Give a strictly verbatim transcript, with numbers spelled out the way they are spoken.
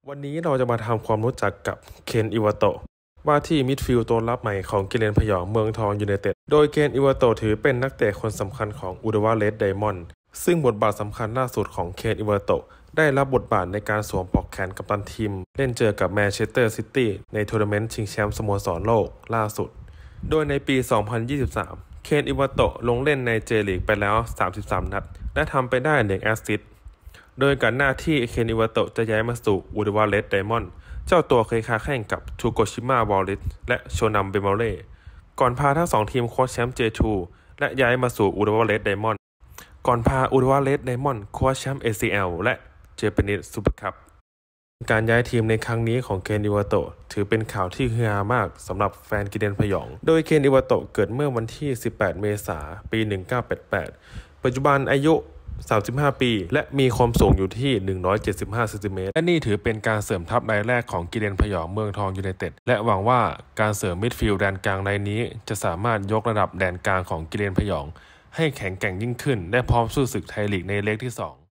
วันนี้เราจะมาทำความรู้จักกับเคนอิวาโตะว่าที่มิดฟิลด์ตัวรับใหม่ของกิเลนพยองเมืองทองยูไนเต็ดโดยเคนอิวาโตะถือเป็นนักเตะคนสำคัญของอุดวาเรดไดมอนด์ซึ่งบทบาทสำคัญล่าสุดของเคนอิวาโตะได้รับบทบาทในการสวมปลอกแขนกัปตันทีมเล่นเจอกับแมนเชสเตอร์ซิตี้ในทัวร์นาเมนต์ชิงแชมป์สโมสรโลกล่าสุดโดยในปี สองพันยี่สิบสาม เคนอิวาโตะลงเล่นในเจลีกไปแล้วสามสิบสามนัดและทำไปได้หนึ่งแอสซิสต์โดยก่อนหน้าที่เคนอิวาโตะจะย้ายมาสู่อุดวาเรดไดมอนด์เจ้าตัวเคยค้าแข่งกับทูโกชิมะวอลลิสและโชนัมเบมอเร่ก่อนพาทั้งสองทีมคว้าแชมป์ เจ ทู และย้ายมาสู่อุดวาเรดไดมอนด์ก่อนพาอุดวาเรดไดมอนด์คว้าแชมป์ เอ ซี แอล และเจแปนิสซูเปอร์คัพการย้ายทีมในครั้งนี้ของเคนอิวาโตะถือเป็นข่าวที่ฮือฮามากสำหรับแฟนกิเลนพยองโดยเคนอิวาโตะเกิดเมื่อวันที่สิบแปดเมษายนปีหนึ่งพันเก้าร้อยแปดสิบแปดปัจจุบันอายุสามสิบห้าปีและมีความสูงอยู่ที่หนึ่งร้อยเจ็ดสิบห้าเซนติเมตรและนี่ถือเป็นการเสริมทัพรายแรกของกิเลนพยองเมืองทองยูไนเต็ดและหวังว่าการเสริมมิดฟิลด์แดนกลางรายนี้จะสามารถยกระดับแดนกลางของกิเลนพยองให้แข็งแกร่งยิ่งขึ้นและพร้อมสู้ศึกไทยลีกในเล็กที่สอง